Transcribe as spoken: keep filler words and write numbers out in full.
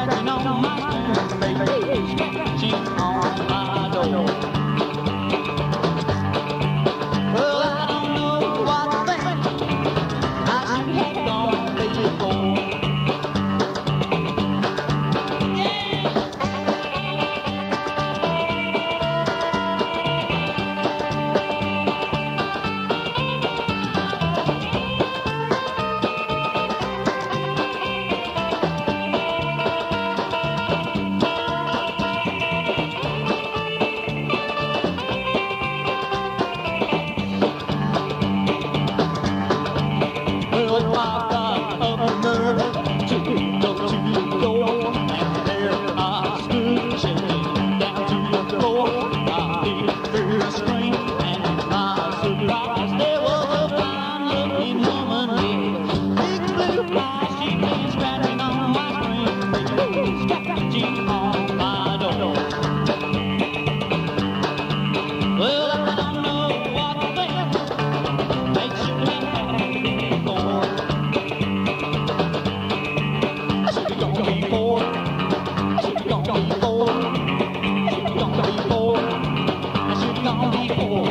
scratching on my door, baby, scratching on my door. Well, I don't know what to think. I should have gone before. Before, I should have gone before.